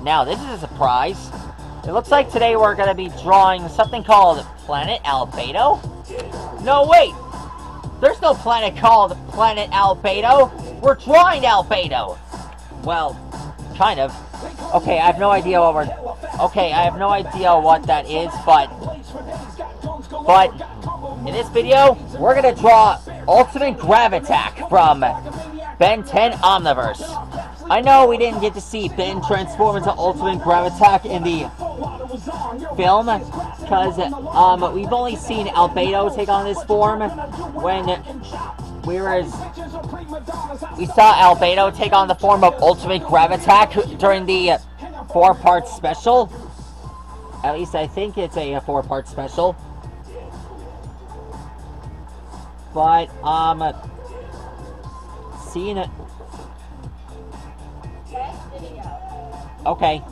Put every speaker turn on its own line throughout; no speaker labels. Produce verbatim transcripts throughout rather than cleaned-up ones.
Now, this is a surprise. It looks like today we're going to be drawing something called Planet Albedo. No, wait! There's no planet called Planet Albedo. We're drawing Albedo. Well, kind of. Okay, I have no idea what we're... Okay, I have no idea what that is, but... But, in this video, we're going to draw Ultimate Gravitack from Ben ten Omniverse. I know we didn't get to see Ben transform into Ultimate Gravitack in the film, because um, we've only seen Albedo take on this form when... Whereas we saw Albedo take on the form of Ultimate Gravitack during the four-part special. At least I think it's a four-part special. But, um, seeing it... Okay.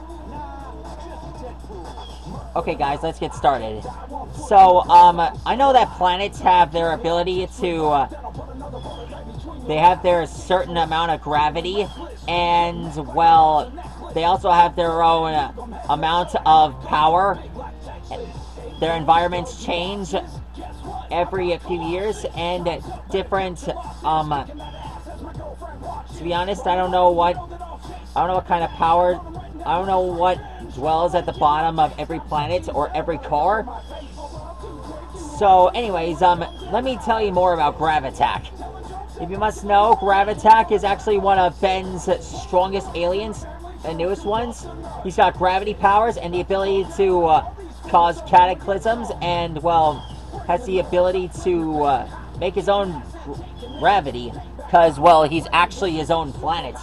Okay, guys, let's get started. So, um, I know that planets have their ability to, uh, they have their certain amount of gravity, and, well, they also have their own uh, amount of power. Their environments change every few years, and different, um, to be honest, I don't know what, I don't know what kind of power, I don't know what dwells at the bottom of every planet or every car. So, anyways, um, let me tell you more about Gravitack. If you must know, Gravitack is actually one of Ben's strongest aliens, the newest ones. He's got gravity powers and the ability to uh, cause cataclysms, and, well, has the ability to uh, make his own gravity, because, well, he's actually his own planet.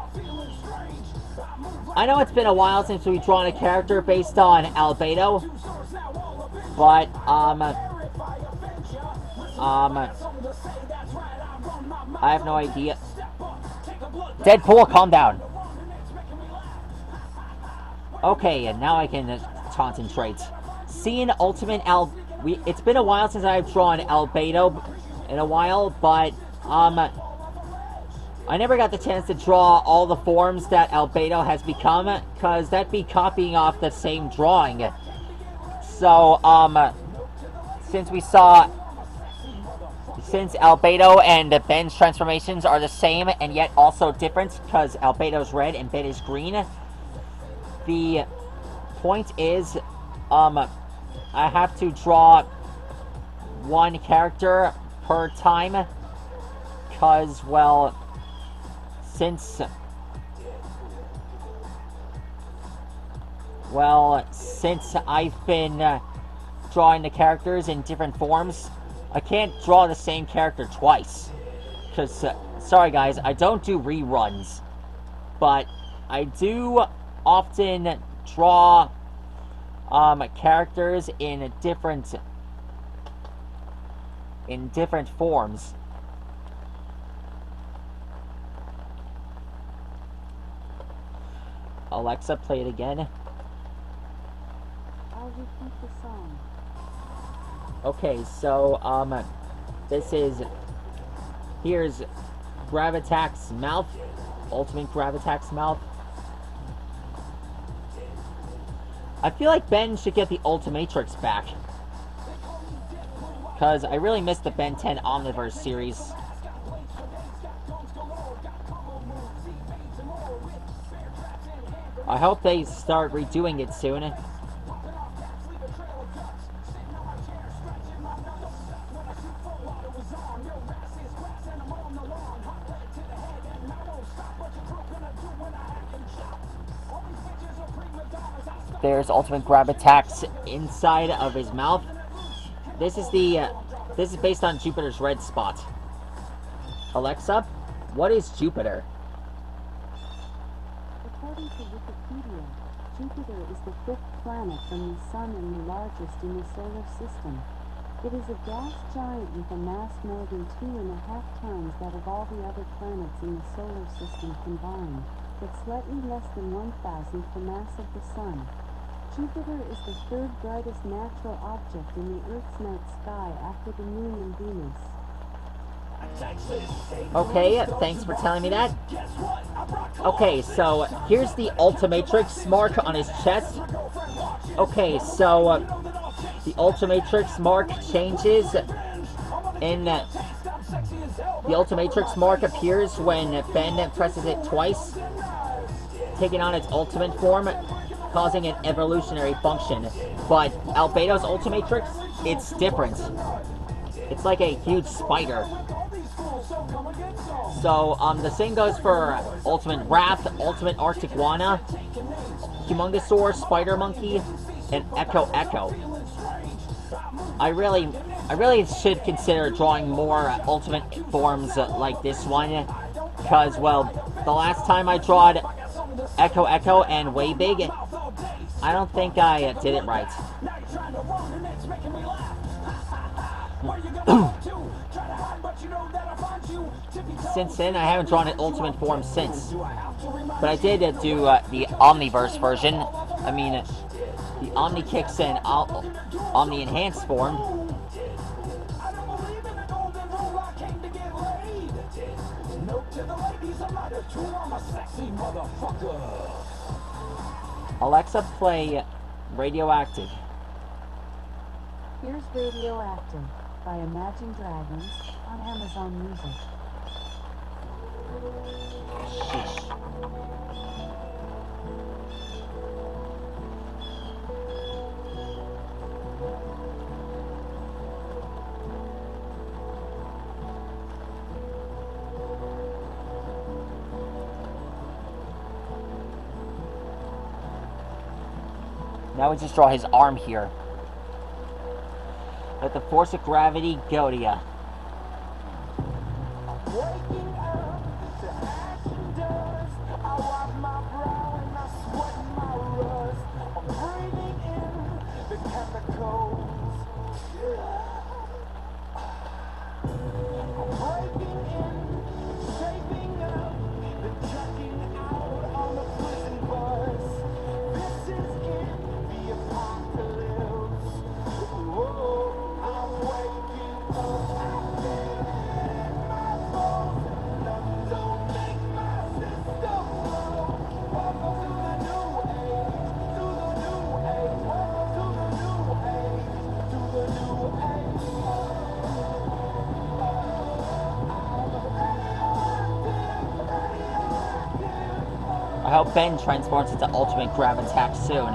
I know it's been a while since we've drawn a character based on Albedo, but, um, um, I have no idea. Deadpool, calm down. Okay, and now I can uh, concentrate. Seeing Ultimate Al... We, it's been a while since I've drawn Albedo in a while, but, um... I never got the chance to draw all the forms that Albedo has become, because that'd be copying off the same drawing. So, um, since we saw, since Albedo and Ben's transformations are the same and yet also different, because Albedo's red and Ben is green, the point is, um, I have to draw one character per time, because, well, Since, well, since I've been uh, drawing the characters in different forms, I can't draw the same character twice. Because, uh, sorry guys, I don't do reruns. But I do often draw um, characters in different, in different forms. Alexa, play it again.
I'll repeat the song.
Okay, so, um, this is, here's Gravitack's mouth, Ultimate Gravitack's mouth. I feel like Ben should get the Ultimatrix back, because I really missed the Ben ten Omniverse series. I hope they start redoing it soon. There's Ultimate Gravitack's inside of his mouth. This is the, uh, this is based on Jupiter's red spot. Alexa, what is Jupiter?
According to Wikipedia, Jupiter is the fifth planet from the Sun and the largest in the solar system. It is a gas giant with a mass more than two and a half times that of all the other planets in the solar system combined, but slightly less than one thousandth the mass of the Sun. Jupiter is the third brightest natural object in the Earth's night sky after the Moon and Venus.
Okay, thanks for telling me that. Okay, so here's the Ultimatrix mark on his chest. Okay, so uh, the Ultimatrix mark changes in... Uh, the Ultimatrix mark appears when Ben presses it twice, taking on its ultimate form, causing an evolutionary function. But Albedo's Ultimatrix, it's different. It's like a huge spider. So, um, the same goes for Ultimate Wrath, Ultimate Arcticuana, Humongosaur, Spider Monkey, and Echo Echo. I really, I really should consider drawing more uh, Ultimate forms uh, like this one, because, well, the last time I drawed Echo Echo and Way Big, I don't think I uh, did it right. Since then, I haven't drawn an Ultimate form since. But I did uh, do uh, the Omniverse version. I mean, uh, the Omnikicks and uh, Omni Enhanced form. Alexa, play Radioactive.
Here's Radioactive by Imagine Dragons on Amazon Music.
Sheesh. Now we just draw his arm here. Let the force of gravity go to ya. I hope Ben transforms into Ultimate Grab Attack soon.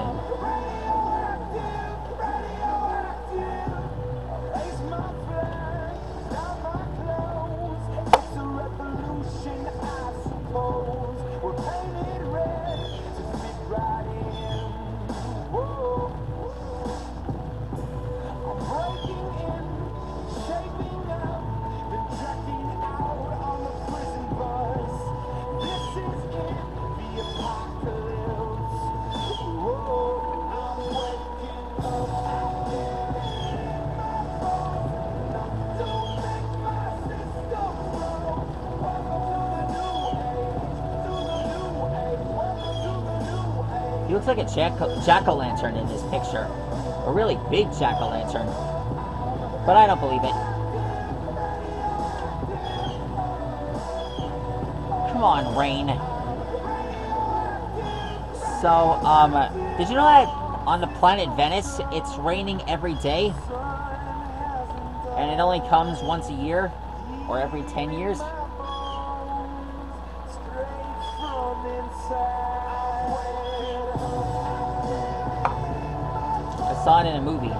He looks like a jack jack-o'-lantern in this picture. A really big jack-o'-lantern. But I don't believe it. Come on, Rain. So, um, did you know that on the planet Venice, it's raining every day? And it only comes once a year? Or every ten years? I saw it in a movie.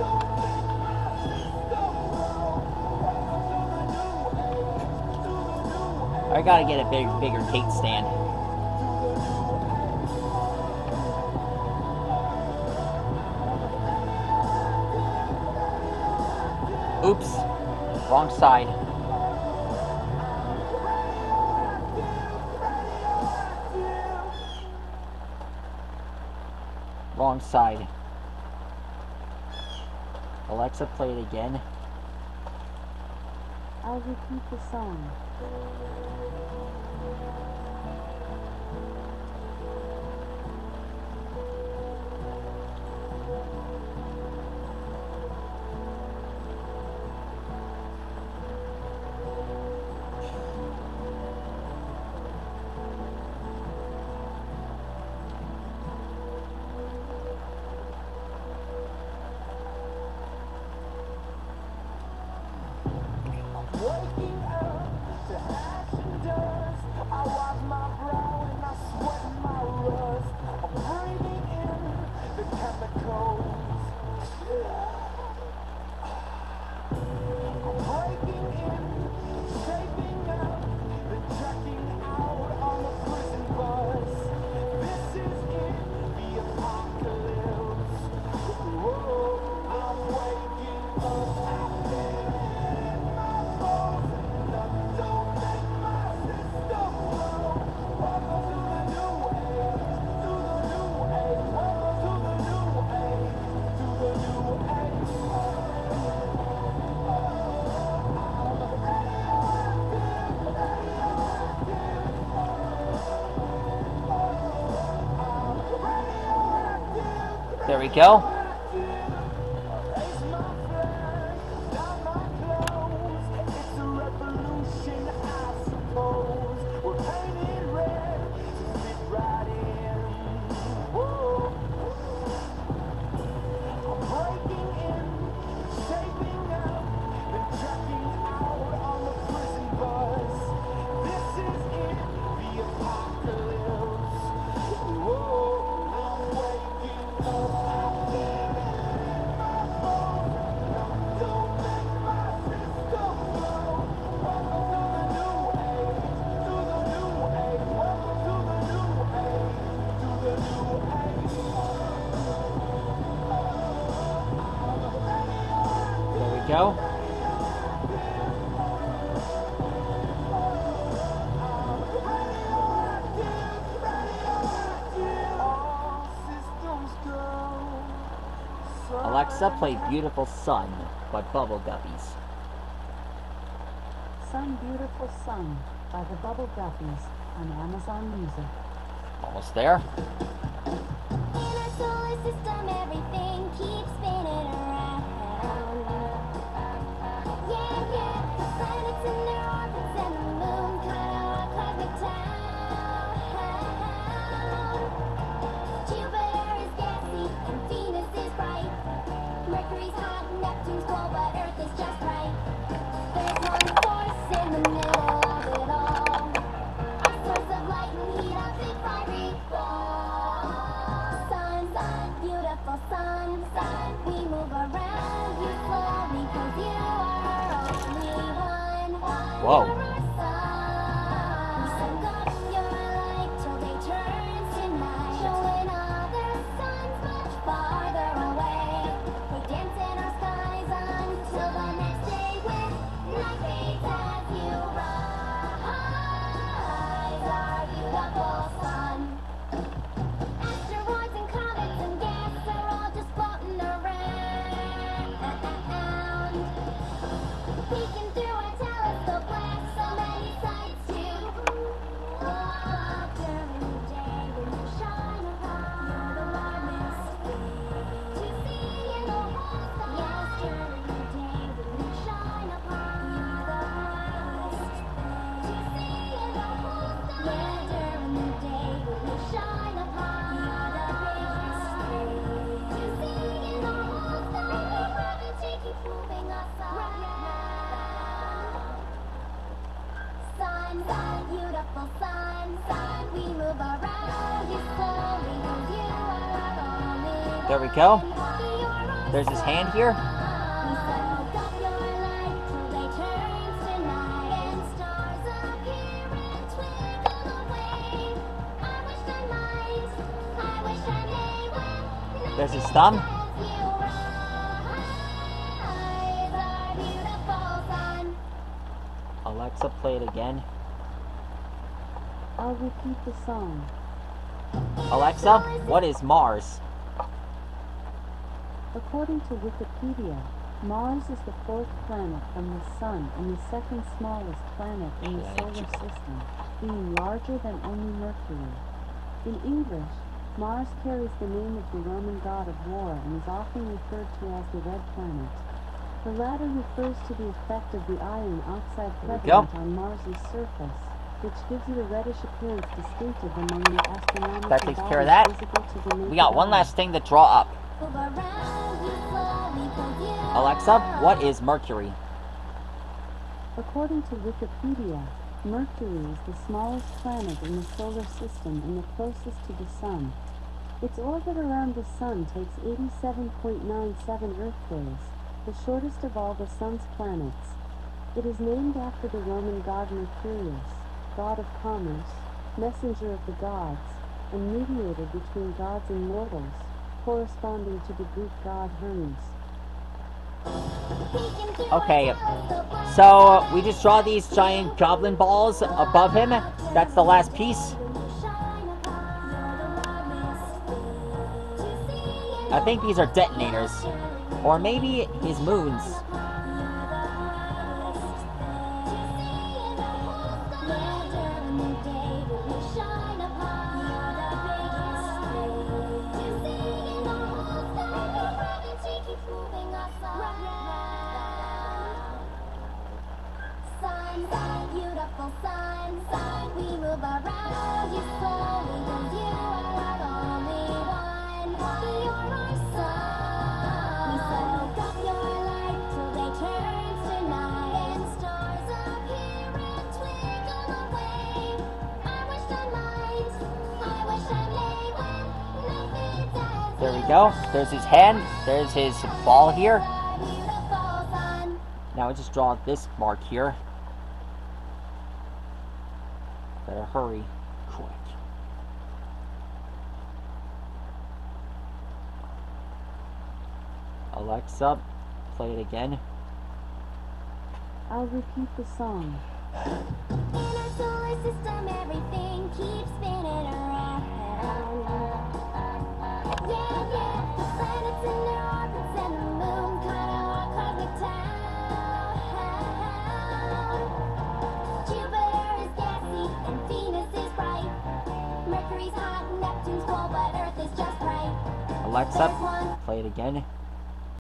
I gotta get a big, bigger gate stand. Oops. Wrong side. Wrong side. Alexa, play it again.
I'll repeat the song.
There we go. Go. Alexa, play Beautiful Sun by Bubble Guppies.
Sun Beautiful Sun by the Bubble Guppies on Amazon Music.
Almost there.
In our solar system, everything keeps spinning around. Yeah, yeah, the planets and their orbits and the moon cut out our cosmic town. Jupiter is gassy and Venus is bright. Mercury's hot, Neptune's cold, but Earth is just right. There's one force in the middle of it all. A source of light and heat, a big fiery ball. Sun, sun, beautiful sun, sun, we move around you slowly 'cause you are only one.
Whoa.
You're our sun. So good, you're light till day turns to night. Showing other suns much farther away. We dance in our skies until the next day when night fades as you rise. Our beautiful sun. Asteroids and comets and gas are all just floating around. Peeking through our telescope glass, so many sights to walk during the day when you shine upon. You're the warmest thing to see in the whole sky. Yes, during the day when you shine upon. You're the brightest thing to see in the whole sky. Yeah, during the day when you shine upon. You're the biggest thing to see in the whole sky. And your gravity keeps moving us around. Sun, sun, beautiful sun, sun, we move around you slowly 'cause you are our only one.
There we go.
You're our
There's his hand here.
sun. We soak up your light till day turns to night and stars appear and twinkle away. I wish I might, I wish I may when
There's his thumb.
as you rise, our beautiful sun.
Alexa, play it again.
I'll repeat the song.
Alexa, what is Mars?
According to Wikipedia, Mars is the fourth planet from the Sun and the second smallest planet in the solar system, being larger than only Mercury. In English, Mars carries the name of the Roman god of war and is often referred to as the Red Planet. The latter refers to the effect of the iron oxide
There we
prevalent
go.
on Mars's surface, which gives it a reddish appearance distinctive among the astronomical
That takes care of
bodies
that.
visible to the naked
We got one
eye.
last thing to draw up.
Move around you slowly 'cause you
Alexa, what is Mercury?
According to Wikipedia, Mercury is the smallest planet in the solar system and the closest to the Sun. Its orbit around the Sun takes eighty-seven point nine seven Earth days, the shortest of all the Sun's planets. It is named after the Roman god Mercurius, god of commerce, messenger of the gods, and mediator between gods and mortals, corresponding to the Greek god Hermes.
Okay, so we just draw these giant goblin balls above him. That's the last piece. I think these are detonators. Or maybe his moons.
Beautiful sun, sun, we move around you slowly, 'cause you are our only one. You're our sun. We soak up your light till day turns to night, and stars appear and twinkle away. I wish I might, I wish I lay when night fades as
There we go. There's his hand. There's his ball here.
beautiful sun.
Now we just draw this mark here. Better hurry quick. Alexa, play it again.
I'll repeat the song.
In our solar system, everything keeps spinning around. Yeah, yeah, the planets and their orbits and the moon kind of our cosmic town. Jupiter is gassy and Venus is bright. Mercury's hot, Neptune's cold, but Earth is just right.
Alexa,
There's one
play it again.